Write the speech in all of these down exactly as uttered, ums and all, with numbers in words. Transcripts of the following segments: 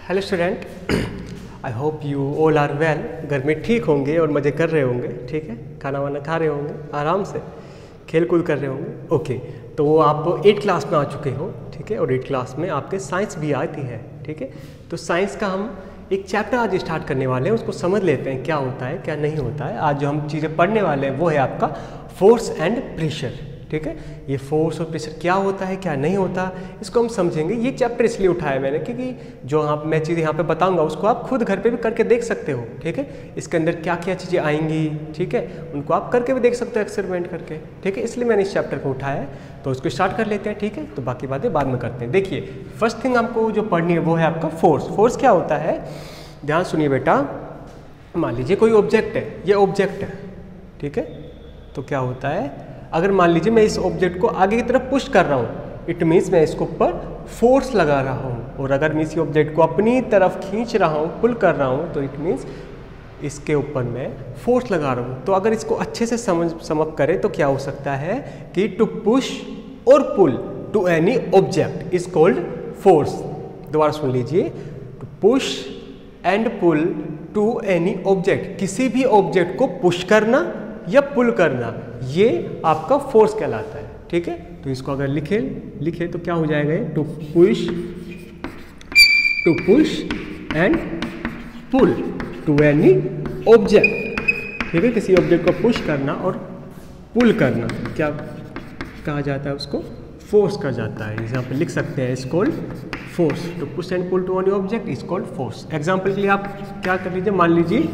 Hello student, I hope you all are well. घर में ठीक होंगे और मज़े कर रहे होंगे, ठीक है। खाना वाना खा रहे होंगे, आराम से खेल कूद कर रहे होंगे। ओके, तो आप एट क्लास में आ चुके हो, ठीक है। और एट क्लास में आपके साइंस भी आती है, ठीक है। तो साइंस का हम एक चैप्टर आज स्टार्ट करने वाले हैं, उसको समझ लेते हैं क्या होता है क्या नहीं होता है। आज जो हम चीज़ें पढ़ने वाले हैं वो है आपका फोर्स एंड प्रेशर, ठीक है। ये फोर्स और प्रेशर क्या होता है क्या नहीं होता, इसको हम समझेंगे। ये चैप्टर इसलिए उठाया मैंने क्योंकि जो आप मैं चीज़ें यहाँ पे बताऊंगा उसको आप खुद घर पे भी करके देख सकते हो, ठीक है। इसके अंदर क्या क्या चीज़ें आएंगी, ठीक है, उनको आप करके भी देख सकते हो एक्सपेरिमेंट करके, ठीक है। इसलिए मैंने इस चैप्टर को उठाया है। तो उसको स्टार्ट कर लेते हैं, ठीक है। तो बाकी बातें बाद में करते हैं। देखिए, फर्स्ट थिंग हमको जो पढ़नी है वो है आपका फोर्स। फोर्स क्या होता है, ध्यान सुनिए बेटा। मान लीजिए कोई ऑब्जेक्ट है, ये ऑब्जेक्ट है, ठीक है। तो क्या होता है, अगर मान लीजिए मैं इस ऑब्जेक्ट को आगे की तरफ पुश कर रहा हूँ, इट मीन्स मैं इसको ऊपर फोर्स लगा रहा हूँ। और अगर मैं इसी ऑब्जेक्ट को अपनी तरफ खींच रहा हूँ, पुल कर रहा हूँ, तो इट मीन्स इसके ऊपर मैं फोर्स लगा रहा हूँ। तो अगर इसको अच्छे से समझ समअप करें तो क्या हो सकता है कि टू पुश और pull to any object is called force. दोबारा सुन लीजिए, to push and pull to any object, किसी भी ऑब्जेक्ट को पुश करना या पुल करना, ये आपका फोर्स कहलाता है, ठीक है। तो इसको अगर लिखे लिखे तो क्या हो जाएगा, to push to push and pull to any object, ठीक है। किसी ऑब्जेक्ट को पुश करना और पुल करना क्या कहा जाता है, उसको फोर्स कहा जाता है। यहाँ पे लिख सकते हैं, is called force. To push and pull to any object is called force. Example के लिए आप क्या कर लीजिए, मान लीजिए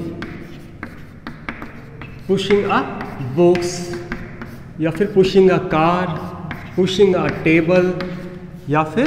पुशिंग अ बॉक्स, या फिर pushing a car, pushing a table, या फिर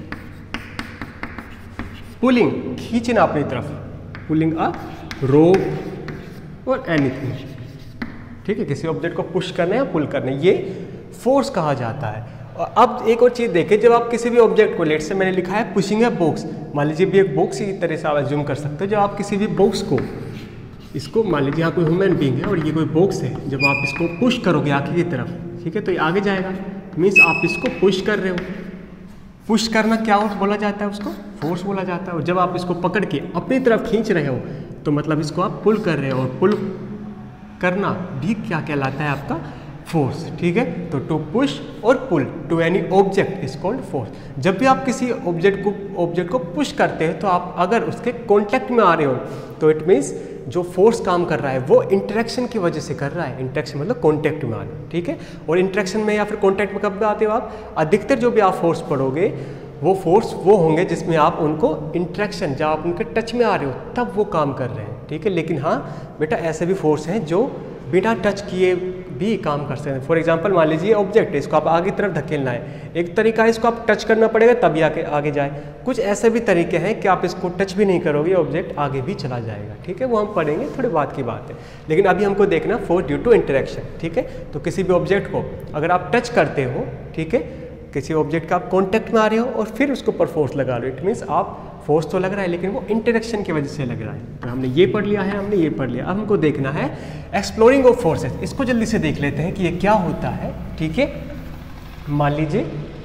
पुलिंग, खींचना अपनी तरफ, पुलिंग अ रोप और एनीथिंग, ठीक है। किसी ऑब्जेक्ट को पुश करना या पुल करना, ये फोर्स कहा जाता है। और अब एक और चीज़ देखिए, जब आप किसी भी ऑब्जेक्ट को, लेट से मैंने लिखा है पुशिंग अ बॉक्स, मान लीजिए भी एक बॉक्स की तरह से आप एज्यूम कर सकते हो। जब आप किसी भी बॉक्स को, इसको मान लीजिए यहाँ कोई ह्यूमन बीइंग है और ये कोई बॉक्स है, जब आप इसको पुश करोगे आगे की तरफ, ठीक है, तो ये आगे जाएगा, मीन्स आप इसको पुश कर रहे हो। पुश करना क्या बोला जाता है, उसको फोर्स बोला जाता है। और जब आप इसको पकड़ के अपनी तरफ खींच रहे हो तो मतलब इसको आप पुल कर रहे हो, और पुल करना भी क्या कहलाता है, आपका फोर्स, ठीक है। तो टू पुश और pull to any object is called force. जब भी आप किसी ऑब्जेक्ट को ऑब्जेक्ट को पुश करते हैं तो आप अगर उसके कॉन्टैक्ट में आ रहे हो तो इट मीन्स जो फोर्स काम कर रहा है वो इंटरेक्शन की वजह से कर रहा है। इंटरेक्शन मतलब कॉन्टैक्ट में आना, ठीक है। और इंटरेक्शन में या फिर कॉन्टैक्ट में कब आते हो आप, अधिकतर जो भी आप फोर्स पढ़ोगे वो फोर्स वो होंगे जिसमें आप उनको इंटरेक्शन, जब आप उनके टच में आ रहे हो तब वो काम कर रहे हैं, ठीक है। लेकिन हाँ बेटा, ऐसे भी फोर्स हैं जो बिना टच किए भी काम कर सकते हैं। फॉर एग्जांपल मान लीजिए ऑब्जेक्ट है, इसको आप आगे तरफ धकेलना है, एक तरीका है इसको आप टच करना पड़ेगा तभी आगे आगे जाए। कुछ ऐसे भी तरीके हैं कि आप इसको टच भी नहीं करोगे, ऑब्जेक्ट आगे भी चला जाएगा, ठीक है। वो हम पढ़ेंगे, थोड़ी बात की बात है। लेकिन अभी हमको देखना फोर्स ड्यू टू इंटरेक्शन, ठीक है। तो किसी भी ऑब्जेक्ट को अगर आप टच करते हो, ठीक है, किसी ऑब्जेक्ट का आप कॉन्टैक्ट में आ रहे हो और फिर उसके ऊपर फोर्स लगा रहे हो, इट मीन्स आप फोर्स तो लग रहा है लेकिन वो इंटरेक्शन की वजह से लग रहा है। तो हमने ये पढ़ लिया है, हमने ये पढ़ लिया। अब हमको देखना है एक्सप्लोरिंग ऑफ फोर्सेस। इसको जल्दी से देख लेते हैं कि ये क्या होता है, ठीक है। मान लीजिए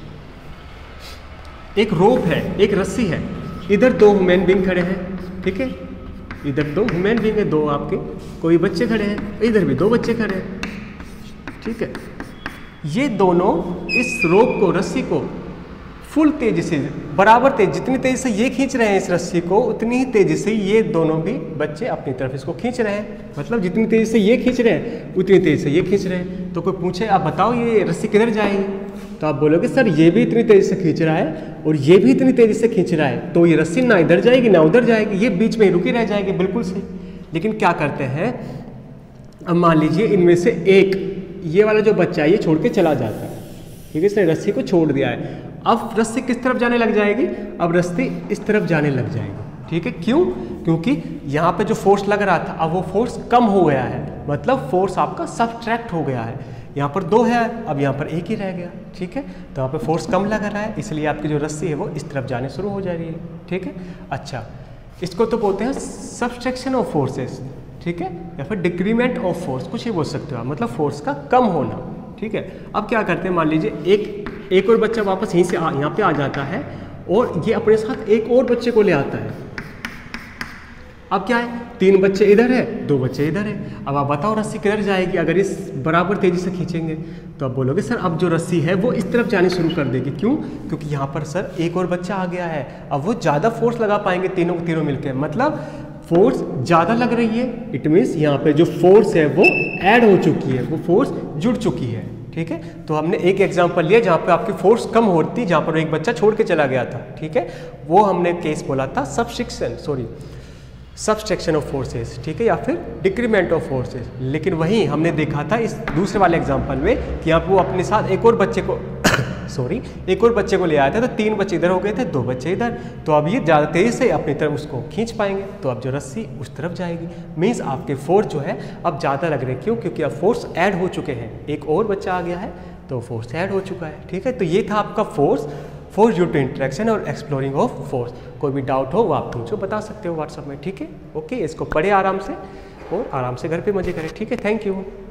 एक रोप है, एक रस्सी है, इधर दो ह्यूमन बीइंग खड़े हैं, ठीक है। इधर दो ह्यूमन बीइंग है, दो आपके कोई बच्चे खड़े हैं, इधर भी दो बच्चे खड़े हैं, ठीक है। ये दोनों इस रोप को, रस्सी को फुल तेजी से, बराबर तेज, जितनी तेजी से ये खींच रहे हैं इस रस्सी को उतनी ही तेजी से ये दोनों भी बच्चे अपनी तरफ इसको खींच रहे हैं। मतलब जितनी तेजी से ये खींच रहे हैं उतनी तेजी से ये खींच रहे हैं। तो कोई पूछे आप बताओ ये रस्सी किधर जाएगी, तो आप बोलोगे सर ये भी इतनी तेजी से खींच रहा है और ये भी इतनी तेजी से खींच रहा है, तो ये रस्सी ना इधर जाएगी ना उधर जाएगी, ये बीच में रुकी रह जाएगी, बिल्कुल सही। लेकिन क्या करते हैं, अब मान लीजिए इनमें से एक, ये वाला जो बच्चा है ये छोड़ के चला जाता है, ठीक है, इसने रस्सी को छोड़ दिया है। अब रस्सी किस तरफ जाने लग जाएगी, अब रस्सी इस तरफ जाने लग जाएगी, ठीक है। क्यों, क्योंकि यहाँ पे जो फोर्स लग रहा था अब वो फोर्स कम हो गया है, मतलब फोर्स आपका सब्ट्रैक्ट हो गया है। यहाँ पर दो है, अब यहाँ पर एक ही रह गया, ठीक है। तो यहाँ पे फोर्स कम लग रहा है, इसलिए आपकी जो रस्सी है वो इस तरफ जाने शुरू हो जा रही है, ठीक है। अच्छा, इसको तो बोलते हैं सब्सट्रैक्शन ऑफ फोर्सेस, ठीक है, या फिर डिक्रीमेंट ऑफ फोर्स, कुछ ही बोल सकते हो आप, मतलब फोर्स का कम होना, ठीक है। अब क्या करते हैं, मान लीजिए एक एक और बच्चा वापस यहीं से यहाँ पे आ जाता है और ये अपने साथ एक और बच्चे को ले आता है। अब क्या है, तीन बच्चे इधर है, दो बच्चे इधर है। अब आप बताओ रस्सी किधर जाएगी अगर इस बराबर तेजी से खींचेंगे? तो आप बोलोगे सर अब जो रस्सी है वो इस तरफ जानी शुरू कर देगी। क्यों? क्योंकि यहाँ पर सर एक और बच्चा आ गया है। अब वो ज़्यादा फोर्स लगा पाएंगे तीनों तीनों मिलकर, मतलब फोर्स ज़्यादा लग रही है। इट मीन्स यहाँ पे जो फोर्स है वो ऐड हो चुकी है, वो फोर्स जुड़ चुकी है। ठीक है, तो हमने एक एग्जांपल लिया जहाँ पे आपकी फोर्स कम होती, जहाँ पर एक बच्चा छोड़ के चला गया था। ठीक है, वो हमने केस बोला था subtraction sorry subtraction of forces, ठीक है, या फिर डिक्रीमेंट ऑफ फोर्सेस। लेकिन वहीं हमने देखा था इस दूसरे वाले एग्जांपल में कि आप वो अपने साथ एक और बच्चे को सॉरी एक और बच्चे को ले आए थे, तो तीन बच्चे इधर हो गए थे, दो बच्चे इधर। तो अब ये ज़्यादा तेज़ी से अपनी तरफ उसको खींच पाएंगे, तो अब जो रस्सी उस तरफ जाएगी। मीन्स आपके फोर्स जो है अब ज़्यादा लग रहे हैं। क्यों? क्योंकि अब फोर्स ऐड हो चुके हैं, एक और बच्चा आ गया है तो फोर्स ऐड हो चुका है। ठीक है, तो ये था आपका force force due to interaction और एक्सप्लोरिंग ऑफ फोर्स। कोई भी डाउट हो वो आप मुझे बता सकते हो व्हाट्सएप में। ठीक है, ओके, इसको पढ़े आराम से और आराम से घर पे मजे करें। ठीक है, थैंक यू।